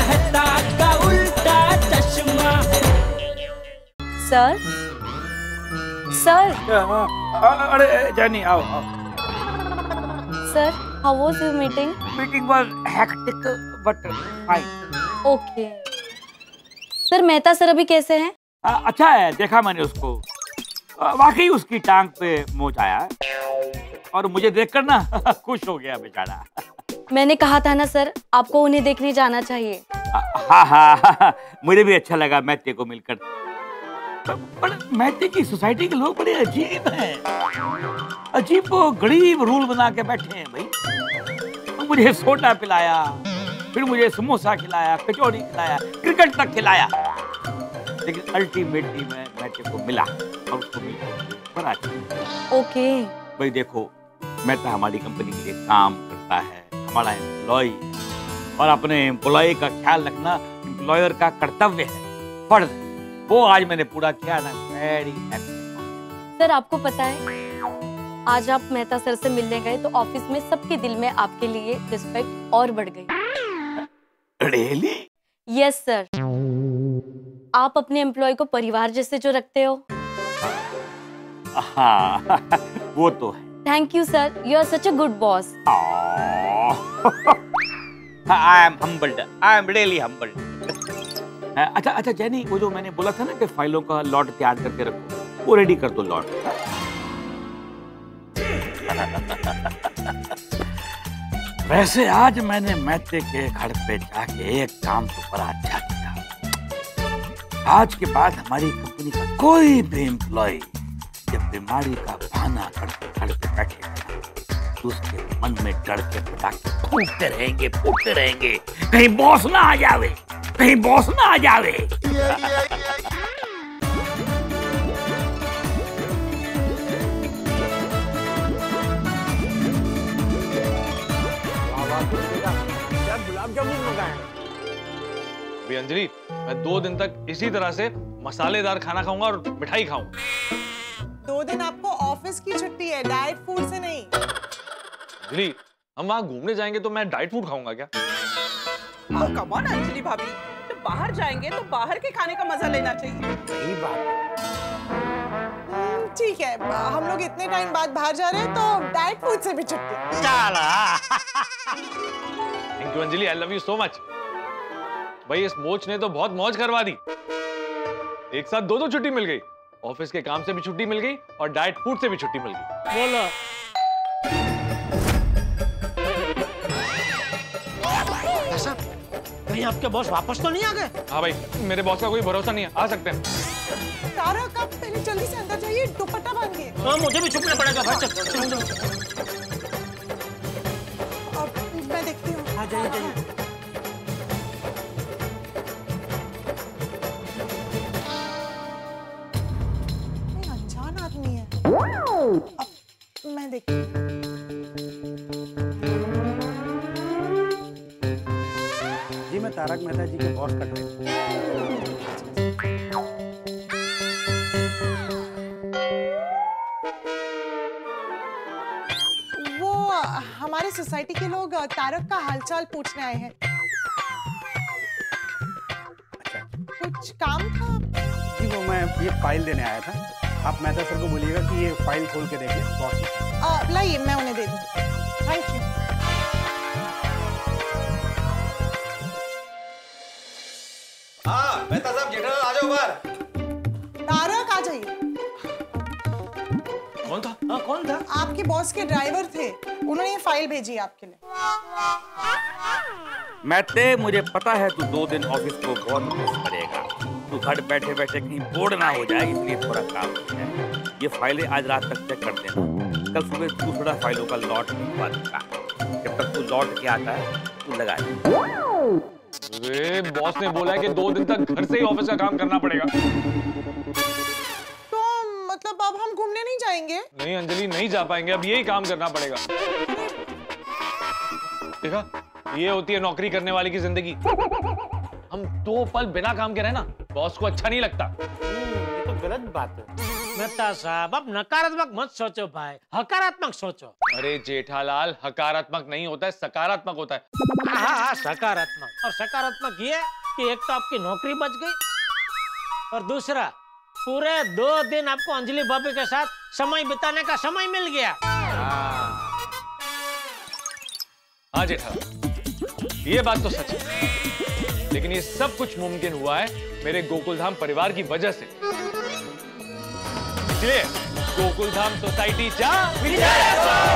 मेहता का उल्टा चश्मा। सर सर अरे जानी आओ आओ। Sir, how was your meeting? Meeting was hectic but fine. Okay sir, Mehta sir अभी कैसे हैं? अच्छा है, देखा मैंने उसको, वाकई उसकी टांग पे मोच आया है और मुझे देखकर ना खुश हो गया बेचारा। मैंने कहा था ना सर, आपको उन्हें देखने जाना चाहिए। हाँ हाँ, मुझे भी अच्छा लगा मैत्य को मिलकर। पर मैत्य की सोसाइटी के लोग बड़े अजीब हैं, अजीब वो गरीब रूल बना के बैठे हैं भाई। मुझे सोडा पिलाया, फिर मुझे समोसा खिलाया, कचौड़ी खिलाया, क्रिकेट तक खिलाया, लेकिन अल्टीमेटली मैं मैत्य को मिला और उसको मिलकर बड़ा अच्छा। ओके भाई देखो, मैत्य हमारी कंपनी के लिए काम करता है, हमारा एम्प्लॉय, और अपने एम्प्लॉय का ख्याल रखना एम्प्लॉयर का कर्तव्य है, फर्ज है। वो आज मैंने पूरा किया ना, वेरी हैप्पी। सर, आपको पता है आज आप मेहता सर से मिलने गए तो ऑफिस में सबके दिल में आपके लिए रिस्पेक्ट और बढ़ गई। रियली? यस सर, आप अपने एम्प्लॉय को परिवार जैसे जो रखते हो। हाँ वो तो है। Thank you sir, you are such a good boss. I am humbled, I am really humbled. अच्छा अच्छा जैनी, वो जो मैंने बोला था ना कि फाइलों का लॉट तैयार करके रखो, वो रेडी कर दो लॉट। वैसे आज मैंने मैत्य के घर पे जाके एक काम तो बड़ा अच्छा किया। आज के बाद हमारी कंपनी का कोई भी एम्प्लॉय जब बीमारी का बहाना करके घर पे बैठेगा तो उसके मन में डर के पटाखे फूटते रहेंगे, कहीं बॉस ना आ जावे, कहीं बॉस ना आ जावे। गुलाब जामुन मंगाए। अंजलि, मैं 2 दिन तक इसी तरह से मसालेदार खाना खाऊंगा और मिठाई खाऊंगा। 2 दिन आपको ऑफिस की छुट्टी है, डाइट फूड से नहीं। अंजलि, हम वहाँ घूमने जाएंगे तो मैं डाइट फूड खाऊंगा क्या? कम ऑन अंजलि भाभी, तो बाहर जाएंगे तो बाहर के खाने का मजा लेना चाहिए। सही बात। ठीक है, हम लोग इतने टाइम बाद बाहर जा रहे हैं तो डाइट फूड से भी छुट्टी। Thank you Anjali, I love you so much. भाई इस मोच ने तो बहुत मौज करवा दी, एक साथ 2 छुट्टी मिल गई, ऑफिस के काम से भी छुट्टी मिल गई और डाइट फूड से भी छुट्टी मिल गई। बोलो। कहीं आपके बॉस वापस तो नहीं आ गए? हाँ भाई, मेरे बॉस का कोई भरोसा नहीं है, आ सकते हैं। तारक, आप पहले जल्दी से अंदर जाइए, दुपट्टा बांधिए। तो मुझे भी छुपना पड़ेगा भाई। अब मैं देखती हूँ। हाँ जाइए जाइए। अनजान आदमी है। अब मैं देखती हूँ। जी मैं तारक मेहता जी के बॉस का ट्रेनर। वो हमारे सोसाइटी के लोग तारक का हालचाल पूछने आए हैं। अच्छा, कुछ काम था? जी वो मैं ये फाइल देने आया था। आप मेहता सर को बोलिएगा कि ये फाइल खोल के देखें बॉस। लाइए, मैं उन्हें दे दूँ। Thank you. हाँ मेहता साहब, जेठालाल आ जाओ बाहर। तारक आ जाइए। कौन था? हाँ कौन था? आपके बॉस के ड्राइवर थे, उन्होंने ये फाइल भेजी है आपके लिए। मैत्य, मुझे पता है तू 2 दिन ऑफिस को बहुत मिस करेगा, तू घर बैठे बैठे कहीं बोर्ड ना हो जाए, इसलिए थोड़ा काम किया है। ये फाइलें आज रात तक चेक कर देना, कल सुबह तू थोड़ा फाइलों का लॉट लिखवा देगा। जब तक तू लौट के आता है तू लगा दे। अरे बॉस ने बोला है कि 2 दिन तक घर से ही ऑफिस का काम करना पड़ेगा। तो मतलब अब हम घूमने नहीं जाएंगे? नहीं अंजलि, नहीं जा पाएंगे, अब यही काम करना पड़ेगा। देखा, ये होती है नौकरी करने वाले की जिंदगी। हम 2 पल बिना काम के रहे ना, बॉस को अच्छा नहीं लगता। ये तो गलत बात है। मेहता साहब, अब नकारात्मक मत सोचो भाई, हकारात्मक सोचो। अरे जेठालाल, हकारात्मक नहीं होता है, सकारात्मक होता है। हाँ हाँ, सकारात्मक। और सकारात्मक ये कि एक तो आपकी नौकरी बच गई और दूसरा पूरे 2 दिन आपको अंजलि भाभी के साथ समय बिताने का समय मिल गया। हाँ जेठालाल, ये बात तो सच है, लेकिन ये सब कुछ मुमकिन हुआ है मेरे गोकुलधाम परिवार की वजह से। इसलिए गोकुलधाम सोसाइटी जा विजय।